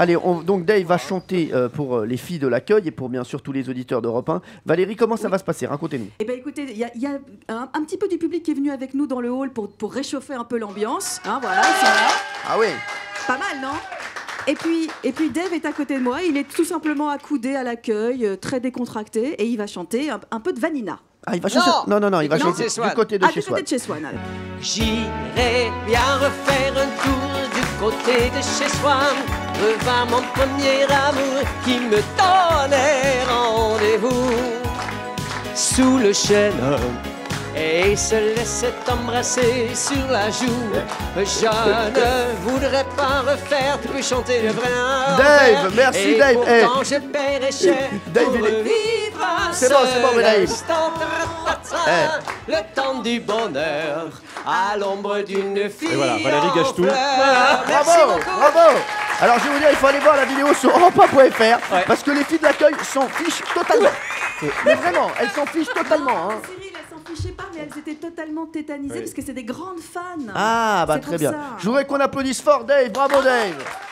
Allez, donc Dave va chanter pour les filles de l'accueil et pour bien sûr tous les auditeurs d'Europe 1. Valérie, comment ça va se passer? Racontez-nous. Eh bien écoutez, il y a un petit peu du public qui est venu avec nous dans le hall pour réchauffer un peu l'ambiance. Hein, voilà, ils sont là. Ah oui. Pas mal, non? Et puis Dave est à côté de moi, il est tout simplement accoudé à l'accueil, très décontracté, et il va chanter un peu de Vanina. Ah, il va chanter. Non, il va chanter du côté de chez Swan. Du côté de chez Swan. J'irai bien refaire un tour du côté de chez Swan, revoir mon premier amour qui me donnait rendez-vous sous le chêne et se laissait embrasser sur la joue. Je ne voudrais pas refaire, tu peux chanter le vrai Dave, merci et Dave. pourtant je paierais cher pour revivre c'est bon Dave. Le temps du bonheur à l'ombre d'une fille. Et voilà, Valérie gâche tout. Bravo. Alors je vais vous dire, il faut aller voir la vidéo sur europe1.fr parce que les filles de l'accueil s'en fichent totalement. Mais vraiment, elles s'en fichent totalement. Hein. Cyril, elles s'en fichaient pas, mais elles étaient totalement tétanisées parce que c'est des grandes fans. Ah bah très bien. Je voudrais qu'on applaudisse fort Dave. Bravo Dave.